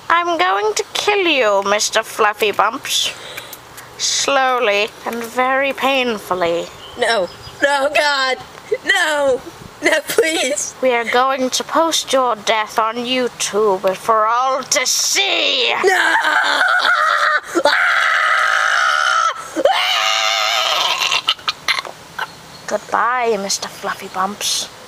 I'm going to kill you, Mr. Fluffybumps. Slowly and very painfully. No, God, no, please. We are going to post your death on YouTube for all to see. No! Goodbye, Mr. Fluffybumps.